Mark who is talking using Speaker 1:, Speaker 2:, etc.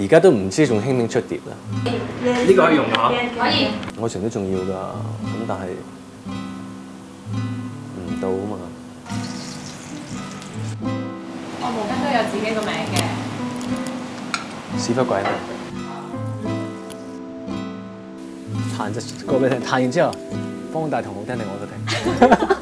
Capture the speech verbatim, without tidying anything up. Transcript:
Speaker 1: 而家都唔知仲興唔興出碟啦。
Speaker 2: 呢個可以用㗎，
Speaker 3: 可以。
Speaker 1: 愛情都重要㗎，咁但係唔到啊嘛。
Speaker 3: 我毛巾都有自己個名嘅。
Speaker 1: 屎忽鬼咩？彈隻歌俾你聽，彈完之後，方大同好聽定我都聽。